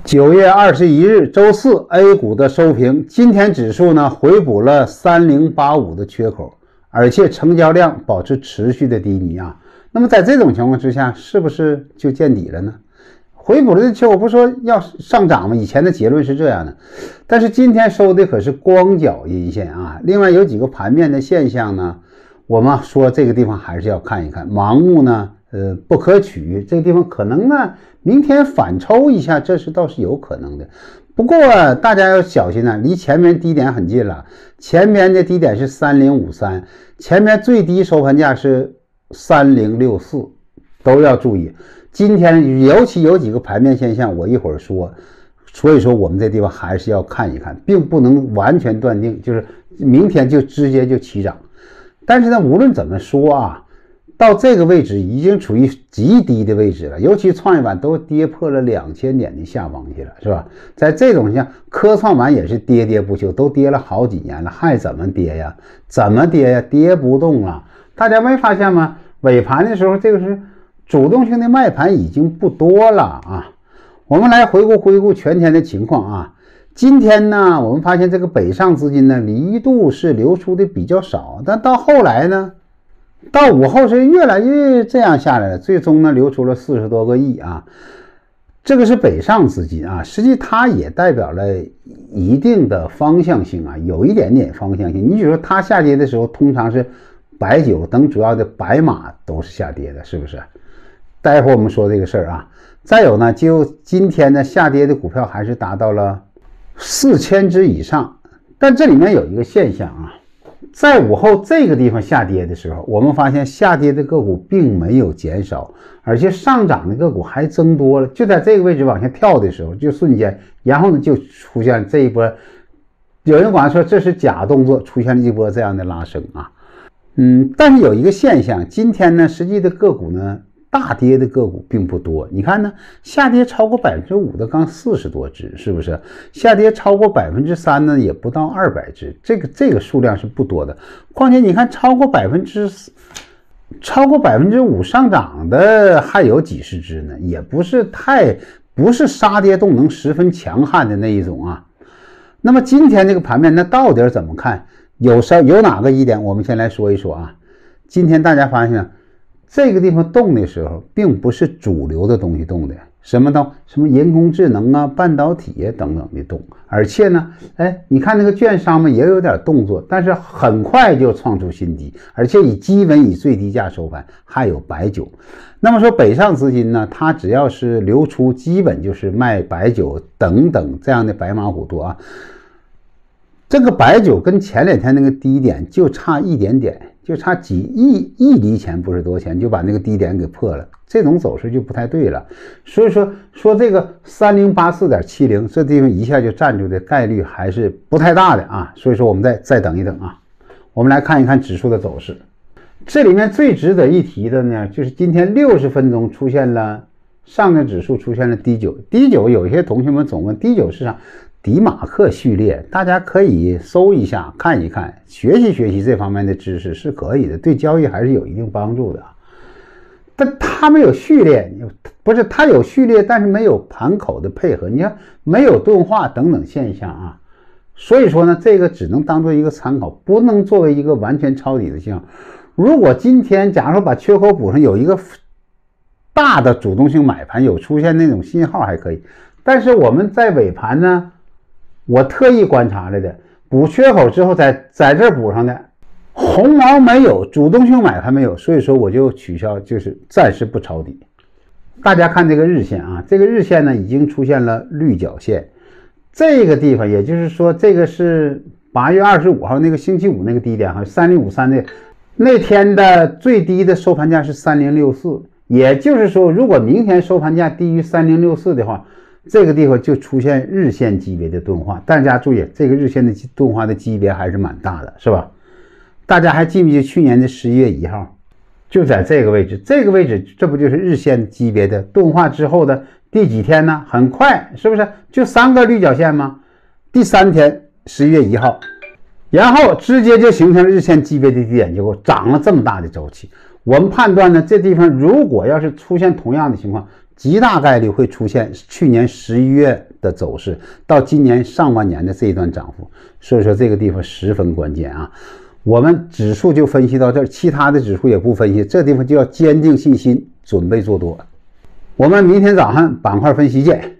9月21日周四 A 股的收评，今天指数呢回补了3085的缺口，而且成交量保持持续的低迷啊。那么在这种情况之下，是不是就见底了呢？回补了的缺口不说要上涨吗？以前的结论是这样的，但是今天收的可是光脚阴线啊。另外有几个盘面的现象呢，我们说这个地方还是要看一看，盲目呢不可取，这个地方可能呢明天反抽一下，这是倒是有可能的。不过大家要小心啊，离前面低点很近了，前面的低点是3053，前面最低收盘价是3064，都要注意。今天尤其有几个盘面现象，我一会儿说，所以说我们这地方还是要看一看，并不能完全断定就是明天就直接就起涨。但是呢，无论怎么说啊，到这个位置已经处于极低的位置了，尤其创业板都跌破了2000点的下方去了，是吧？在这种情况下，科创板也是跌跌不休，都跌了好几年了，还怎么跌呀？怎么跌呀？跌不动了。大家没发现吗？尾盘的时候，这个是主动性的卖盘已经不多了啊。我们来回顾全天的情况啊。今天呢，我们发现这个北上资金呢，一度是流出的比较少，但到后来呢，到午后是越来越这样下来了，最终呢流出了40多个亿啊。这个是北上资金啊，实际它也代表了一定的方向性啊，有一点点方向性。你比如说它下跌的时候，通常是白酒等主要的白马都是下跌的，是不是？待会儿我们说这个事儿啊。再有呢，就今天呢下跌的股票还是达到了4000只以上，但这里面有一个现象啊，在午后这个地方下跌的时候，我们发现下跌的个股并没有减少，而且上涨的个股还增多了。就在这个位置往下跳的时候，就瞬间，然后呢就出现这一波，有人管说这是假动作，出现了一波这样的拉升啊。但是有一个现象，今天呢实际的个股呢，大跌的个股并不多。你看呢，下跌超过5%的刚40多只，是不是？下跌超过3%呢，也不到200只，这个数量是不多的。况且你看，超过5%上涨的还有几十只呢，也不是杀跌动能十分强悍的那一种啊。那么今天这个盘面，那到底怎么看？有哪个疑点？我们先来说一说啊。今天大家发现这个地方动的时候，并不是主流的东西动的，什么人工智能啊、半导体啊等等的动，而且呢，你看那个券商们也有点动作，但是很快就创出新低，而且基本以最低价收盘，还有白酒。那么说北上资金呢，它只要是流出，基本就是卖白酒等等这样的白马股多啊。这个白酒跟前两天那个低点就差一点点，就差几亿厘钱，不是多钱，就把那个低点给破了，这种走势就不太对了。所以说这个3084.70这地方一下就站住的概率还是不太大的啊。所以说我们再等一等啊。我们来看一看指数的走势。这里面最值得一提的呢，就是今天60分钟出现了上证指数出现了低九，有些同学们总问低九市场迪马克序列，大家可以搜一下看一看，学习这方面的知识是可以的，对交易还是有一定帮助的。但它没有序列，不是它有序列，但是没有盘口的配合，你看没有钝化等等现象啊。所以说呢，这个只能当做一个参考，不能作为一个完全抄底的信号。如果今天假如说把缺口补上，有一个大的主动性买盘，有出现那种信号还可以，但是我们在尾盘呢，我特意观察了的，补缺口之后在这补上的红毛没有，主动性买盘没有，所以说我就取消，就是暂时不抄底。大家看这个日线啊，这个日线呢已经出现了绿角线，这个地方也就是说这个是8月25号那个星期五那个低点哈，3053的那天的最低的收盘价是3064，也就是说如果明天收盘价低于3064的话，这个地方就出现日线级别的钝化。大家注意，这个日线的钝化的级别还是蛮大的，是吧？大家还记不记得去年的11月1号就在这个位置，这不就是日线级别的钝化之后的第几天呢？很快，是不是就3个绿角线吗？第3天11月1号，然后直接就形成了日线级别的低点结构，涨了这么大的周期。我们判断呢，这地方如果要是出现同样的情况， 极大概率会出现去年11月的走势到今年上半年的这一段涨幅，所以说这个地方十分关键啊。我们指数就分析到这儿，其他的指数也不分析，这地方就要坚定信心，准备做多。我们明天早上板块分析见。